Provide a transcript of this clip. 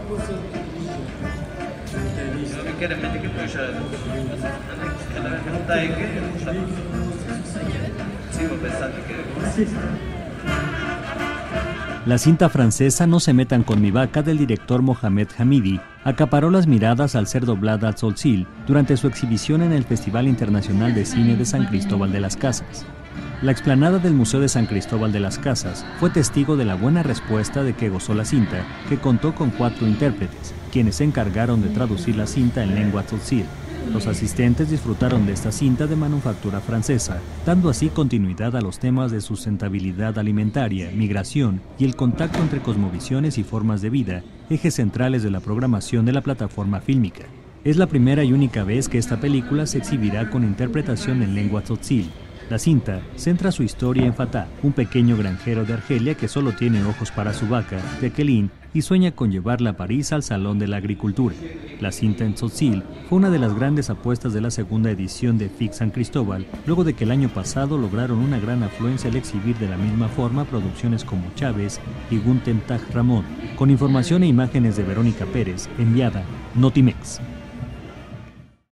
La cinta francesa No se metan con mi vaca del director Mohamed Hamidi acaparó las miradas al ser doblada a Tzotzil durante su exhibición en el Festival Internacional de Cine de San Cristóbal de las Casas. La explanada del Museo de San Cristóbal de las Casas fue testigo de la buena respuesta de que gozó la cinta, que contó con 4 intérpretes, quienes se encargaron de traducir la cinta en lengua Tzotzil. Los asistentes disfrutaron de esta cinta de manufactura francesa, dando así continuidad a los temas de sustentabilidad alimentaria, migración y el contacto entre cosmovisiones y formas de vida, ejes centrales de la programación de la plataforma fílmica. Es la primera y única vez que esta película se exhibirá con interpretación en lengua Tzotzil. La cinta centra su historia en Fatah, un pequeño granjero de Argelia que solo tiene ojos para su vaca, Jacqueline, y sueña con llevarla a París al Salón de la Agricultura. La cinta en Tzotzil fue una de las grandes apuestas de la segunda edición de FIC San Cristóbal, luego de que el año pasado lograron una gran afluencia al exhibir de la misma forma producciones como Chávez y Guntem Taj Ramón, con información e imágenes de Verónica Pérez, enviada Notimex.